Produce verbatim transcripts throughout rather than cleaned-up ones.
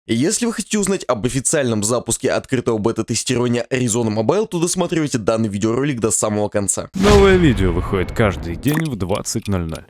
Если вы хотите узнать об официальном запуске открытого бета-тестирования Arizona Mobile, то досматривайте данный видеоролик до самого конца. Новое видео выходит каждый день в двадцать ноль ноль.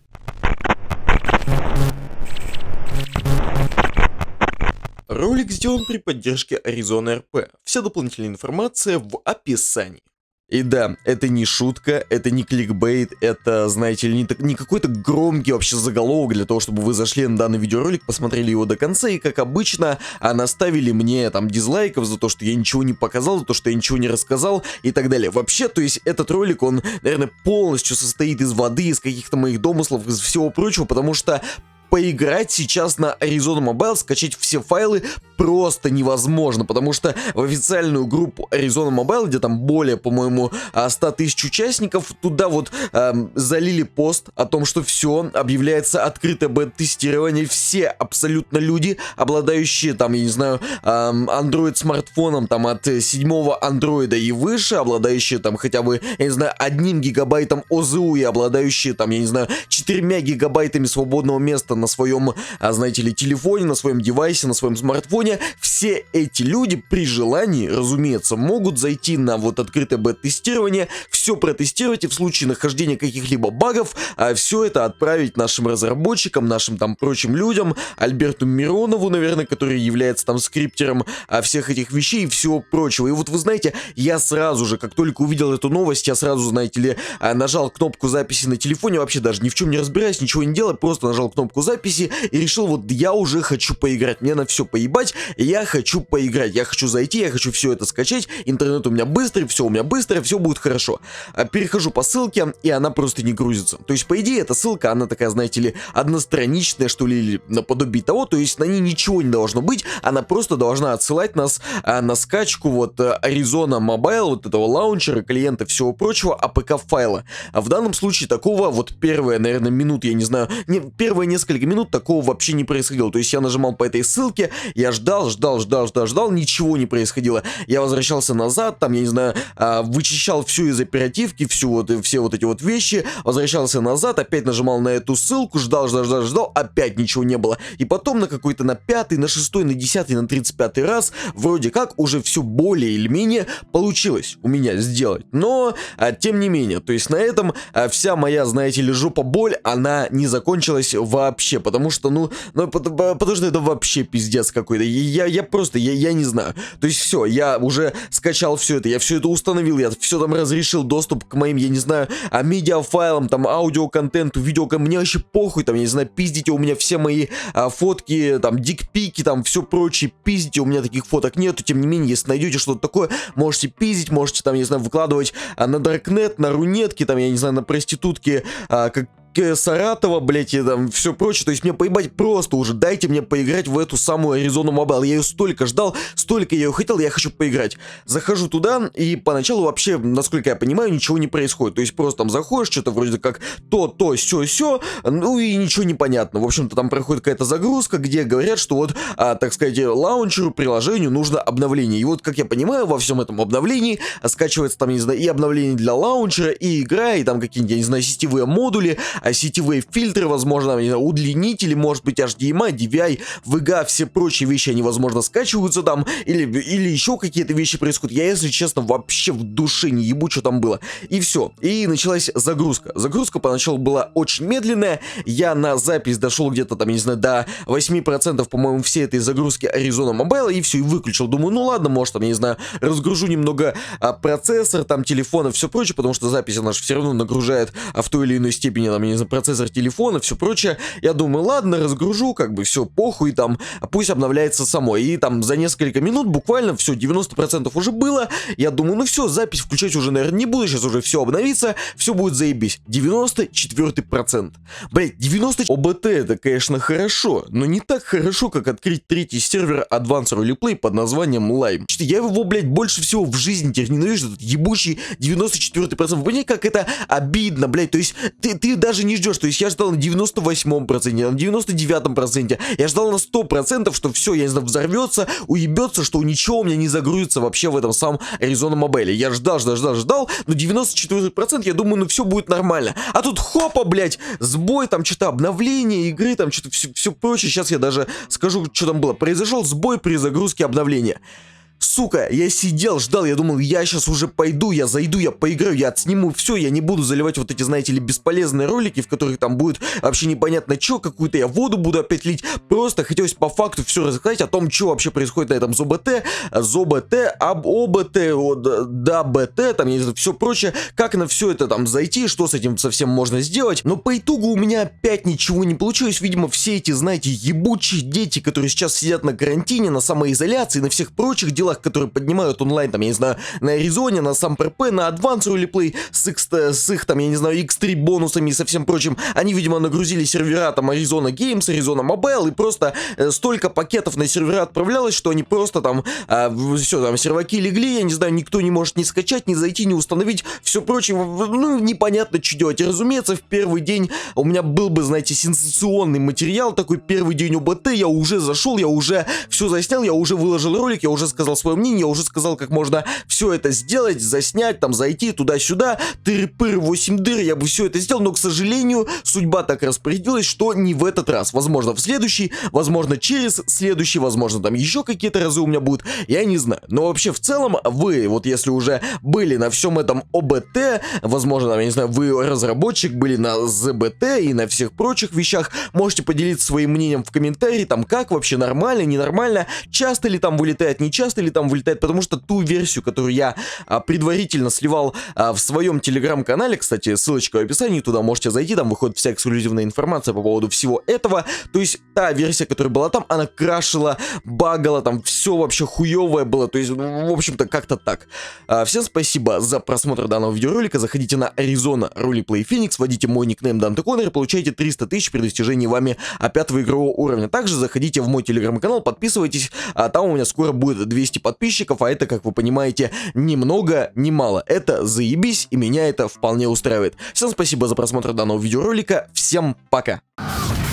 Ролик сделан при поддержке Arizona эр пи. Вся дополнительная информация в описании. И да, это не шутка, это не кликбейт, это, знаете ли, не, так, не какой-то громкий вообще заголовок для того, чтобы вы зашли на данный видеоролик, посмотрели его до конца и, как обычно, а, наставили мне там дизлайков за то, что я ничего не показал, за то, что я ничего не рассказал и так далее. Вообще, то есть этот ролик, он, наверное, полностью состоит из воды, из каких-то моих домыслов, из всего прочего, потому что поиграть сейчас на Arizona Mobile, скачать все файлы просто невозможно, потому что в официальную группу Arizona Mobile, где там более, по-моему, ста тысяч участников, туда вот эм, залили пост о том, что все, объявляется открытое бета-тестирование, все абсолютно люди, обладающие там, я не знаю, эм, Android-смартфоном там от седьмого андроида и выше, обладающие там хотя бы, я не знаю, одним гигабайтом о зэ у и обладающие там, я не знаю, четырьмя гигабайтами свободного места на своем, а, знаете ли, телефоне, на своем девайсе, на своем смартфоне. Все эти люди при желании, разумеется, могут зайти на вот открытое бета-тестирование, все протестировать и в случае нахождения каких-либо багов, а, все это отправить нашим разработчикам, нашим там прочим людям, Альберту Миронову, наверное, который является там скриптером а, всех этих вещей и всего прочего. И вот вы знаете, я сразу же, как только увидел эту новость, я сразу, знаете ли, а, нажал кнопку записи на телефоне, вообще даже ни в чем не разбираясь, ничего не делая, просто нажал кнопку записи записи и решил, вот я уже хочу поиграть, мне на все поебать, я хочу поиграть, я хочу зайти, я хочу все это скачать, интернет у меня быстрый, все у меня быстро, все будет хорошо. Перехожу по ссылке, и она просто не грузится. То есть, по идее, эта ссылка, она такая, знаете ли, одностраничная, что ли, или наподобие того, то есть на ней ничего не должно быть, она просто должна отсылать нас а, на скачку вот Arizona Mobile, вот этого лаунчера, клиента, всего прочего, эй пи кей-файла. А в данном случае такого, вот первые, наверное, минут, я не знаю, не, первые несколько минут такого вообще не происходило. То есть я нажимал по этой ссылке, я ждал, ждал, ждал, ждал, ждал, ничего не происходило. Я возвращался назад, там, я не знаю, вычищал всю из оперативки, всю вот, все вот эти вот вещи, возвращался назад, опять нажимал на эту ссылку, ждал, ждал, ждал, ждал, опять ничего не было. И потом на какой-то, на пятый, на шестой, на десятый, на тридцать пятый раз, вроде как, уже все более или менее получилось у меня сделать. Но, а, тем не менее, то есть на этом а, вся моя, знаете ли, жопа боль, она не закончилась вообще. Потому что, ну, ну потому что это вообще пиздец какой-то. Я, я просто, я, я не знаю. То есть все, я уже скачал все это, я все это установил, я все там разрешил доступ к моим, я не знаю, а медиафайлам, там, аудиоконтенту, видео, мне вообще похуй, там, я не знаю, пиздите у меня все мои а, фотки, там, дикпики, там, все прочее, пиздите, у меня таких фоток нету, тем не менее, если найдете что-то такое, можете пиздить, можете, там, я не знаю, выкладывать а, на Даркнет, на Рунетки, там, я не знаю, на проститутки, а, как Саратова, блять, и там все прочее, то есть мне поебать просто уже, дайте мне поиграть в эту самую Arizona Mobile, я ее столько ждал, столько я ее хотел, я хочу поиграть. Захожу туда, и поначалу вообще, насколько я понимаю, ничего не происходит, то есть просто там заходишь, что-то вроде как то, то, сё, сё, ну и ничего не понятно, в общем-то там проходит какая-то загрузка, где говорят, что вот, а, так сказать, лаунчеру, приложению нужно обновление, и вот, как я понимаю, во всем этом обновлении скачивается там, не знаю, и обновление для лаунчера, и игра, и там какие-нибудь, я не знаю, сетевые модули, а сетевые фильтры, возможно, удлинители, может быть, эйч ди эм ай, ди ви ай, ви джи эй, все прочие вещи, они, возможно, скачиваются там, или, или еще какие-то вещи происходят. Я, если честно, вообще в душе не ебу, что там было. И все. И началась загрузка. Загрузка поначалу была очень медленная. Я на запись дошел где-то там, не знаю, до восьми процентов, по-моему, всей этой загрузки Arizona Mobile, и все, и выключил. Думаю, ну ладно, может, там, я не знаю, разгружу немного а, процессор, там, телефона, все прочее, потому что запись, она же все равно нагружает а, в той или иной степени, там, не знаю, процессор телефона, все прочее. Я думаю, ладно, разгружу, как бы все, похуй, там, пусть обновляется само. И там за несколько минут буквально все, девяносто процентов уже было. Я думаю, ну все, запись включать уже, наверное, не буду, сейчас уже все обновится, все будет заебись. девяносто четвёртый процент. Блять, девяносто... о бэ тэ это, конечно, хорошо, но не так хорошо, как открыть третий сервер Advanced Roleplay под названием Lime. Я его, блять, больше всего в жизни теперь ненавижу, этот ебучий девяносто четвёртый процент. Вы понимаете, как это обидно, блять, то есть ты, ты даже даже не ждешь. То есть я ждал на девяносто восьмом проценте, на девяносто девятом проценте. Я ждал на сто процентов, что все, я не знаю, взорвется, уебется, что ничего у меня не загрузится вообще в этом самом Arizona Mobile. Я ждал, ждал, ждал, ждал, но девяносто четыре процента я думаю, ну все будет нормально. А тут хопа, блядь, сбой, там что-то обновление игры, там что-то все, все прочее. Сейчас я даже скажу, что там было. Произошел сбой при загрузке обновления. Сука, я сидел, ждал, я думал, я сейчас уже пойду, я зайду, я поиграю, я отсниму все, я не буду заливать вот эти, знаете ли, бесполезные ролики, в которых там будет вообще непонятно что, какую-то я воду буду опять лить. Просто хотелось по факту все рассказать о том, что вообще происходит на этом ЗОБТ, ЗОБТ, об ОБТ, ДАБТ, там, я не знаю, все прочее, как на все это там зайти, что с этим совсем можно сделать. Но по итогу у меня опять ничего не получилось, видимо, все эти, знаете, ебучие дети, которые сейчас сидят на карантине, на самоизоляции, на всех прочих делах, которые поднимают онлайн, там, я не знаю, на Аризоне, на сам ПРП, на Advance Roleplay, с их, с их, там, я не знаю, икс три бонусами и со всем прочим, они, видимо, нагрузили сервера, там, Arizona Games, Arizona Mobile, и просто э, столько пакетов на сервера отправлялось, что они просто там, э, все, там, серваки легли, я не знаю, никто не может ни скачать, ни зайти, ни установить, все прочее, ну, непонятно, что делать. И, разумеется, в первый день у меня был бы, знаете, сенсационный материал, такой первый день ОБТ, я уже зашел, я уже все заснял, я уже выложил ролик, я уже сказал свое мнение, я уже сказал, как можно все это сделать, заснять, там, зайти туда-сюда, тыры-пыры, восемь дыр, я бы все это сделал, но, к сожалению, судьба так распорядилась, что не в этот раз. Возможно, в следующий, возможно, через следующий, возможно, там еще какие-то разы у меня будут, я не знаю. Но вообще, в целом, вы, вот если уже были на всем этом ОБТ, возможно, там, я не знаю, вы разработчик, были на ЗБТ и на всех прочих вещах, можете поделиться своим мнением в комментарии, там, как вообще, нормально, ненормально, часто ли там вылетает, не часто ли там вылетает, потому что ту версию, которую я а, предварительно сливал а, в своем телеграм-канале, кстати, ссылочка в описании, туда можете зайти, там выходит вся эксклюзивная информация по поводу всего этого, то есть та версия, которая была там, она крашила, багала, там все вообще хуевое было, то есть, в общем-то, как-то так. А, всем спасибо за просмотр данного видеоролика, заходите на Arizona Roleplay Phoenix, вводите мой никнейм Данте Коннор и получаете триста тысяч при достижении вами пятого игрового уровня. Также заходите в мой телеграм-канал, подписывайтесь, а там у меня скоро будет двести подписчиков, а это, как вы понимаете, ни много, ни мало. Это заебись, и меня это вполне устраивает. Всем спасибо за просмотр данного видеоролика, всем пока!